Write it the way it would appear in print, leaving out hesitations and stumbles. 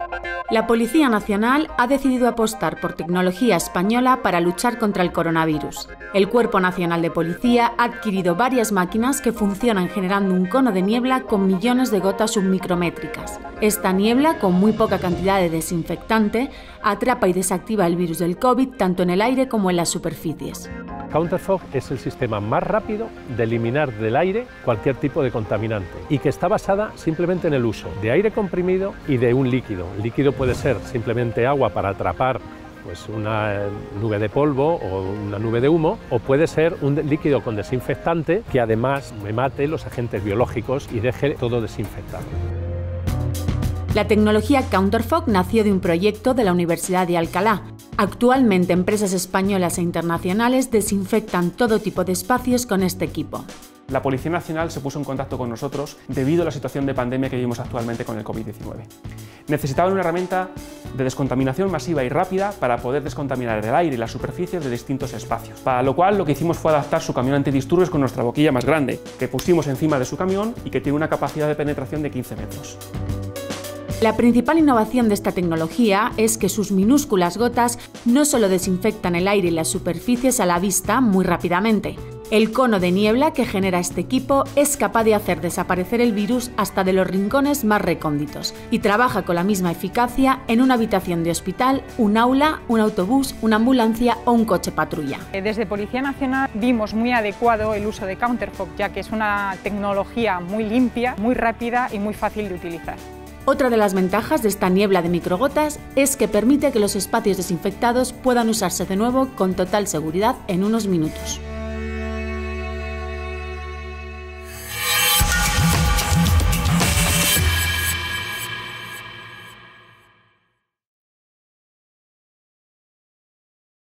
La Policía Nacional ha decidido apostar por tecnología española para luchar contra el coronavirus. El Cuerpo Nacional de Policía ha adquirido varias máquinas que funcionan generando un cono de niebla con millones de gotas submicrométricas. Esta niebla, con muy poca cantidad de desinfectante, atrapa y desactiva el virus del COVID tanto en el aire como en las superficies. Counterfog es el sistema más rápido de eliminar del aire cualquier tipo de contaminante y que está basada simplemente en el uso de aire comprimido y de un líquido. El líquido puede ser simplemente agua para atrapar una nube de polvo o una nube de humo, o puede ser un líquido con desinfectante que además mate los agentes biológicos y deje todo desinfectado. La tecnología Counterfog nació de un proyecto de la Universidad de Alcalá. Actualmente, empresas españolas e internacionales desinfectan todo tipo de espacios con este equipo. La Policía Nacional se puso en contacto con nosotros debido a la situación de pandemia que vivimos actualmente con el COVID-19. Necesitaban una herramienta de descontaminación masiva y rápida para poder descontaminar el aire y las superficies de distintos espacios. Para lo cual, lo que hicimos fue adaptar su camión antidisturbios con nuestra boquilla más grande, que pusimos encima de su camión y que tiene una capacidad de penetración de 15 metros. La principal innovación de esta tecnología es que sus minúsculas gotas no solo desinfectan el aire y las superficies a la vista muy rápidamente. El cono de niebla que genera este equipo es capaz de hacer desaparecer el virus hasta de los rincones más recónditos y trabaja con la misma eficacia en una habitación de hospital, un aula, un autobús, una ambulancia o un coche patrulla. Desde Policía Nacional vimos muy adecuado el uso de Counterfog, ya que es una tecnología muy limpia, muy rápida y muy fácil de utilizar. Otra de las ventajas de esta niebla de microgotas es que permite que los espacios desinfectados puedan usarse de nuevo con total seguridad en unos minutos.